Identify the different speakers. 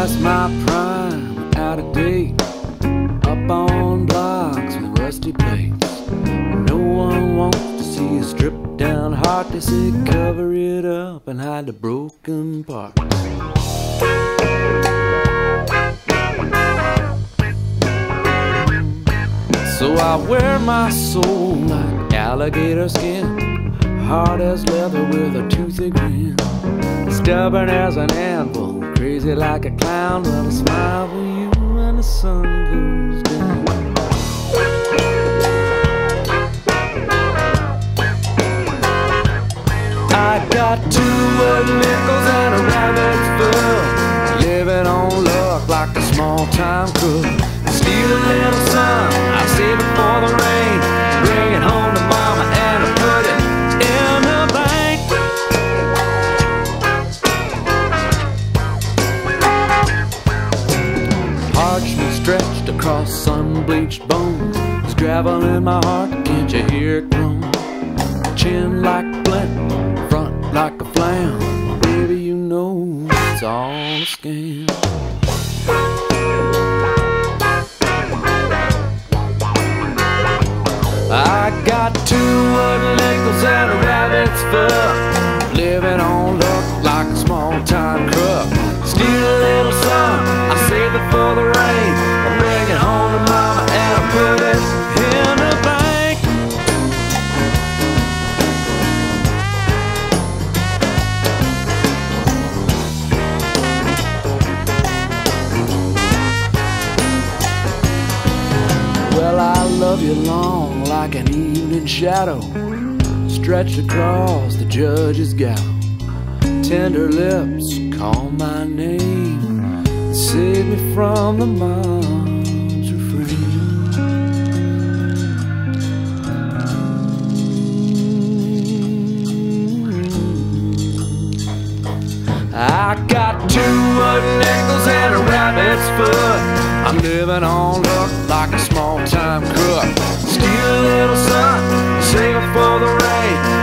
Speaker 1: Past my prime, out of date, up on blocks with rusty plates. No one wants to see a stripped down heart. They say cover it up and hide the broken parts. So I wear my soul like alligator skin, hard as leather with a toothy grin, stubborn as an anvil, crazy like a clown. But I smile for you when the sun goes down. I got 2 wooden nickels and a rabbit's foot, living on luck like a small-time crook. Steal a little sun, I save it for the rain, bring it home to mama and I put it in the bank. Parchment stretched across sun-bleached bones, there's gravel in my heart, can't you hear it groan? Chin like flint, front like a flam, baby you know it's all a scam. I got 2 wooden nickels and a rabbit's foot, living on luck like a small-time crook. Steal a little sun, I save it for the rain, I bring it home to mama and I put it in the bank. Well, I love you long like an evening shadow, stretched across the judge's gown. Tender lips call my name, save me from the mom's refrain. I got 2 wooden nickels and a rabbit's foot, I'm living on luck like a small-time crook. Steal a little sun, save it for the rain,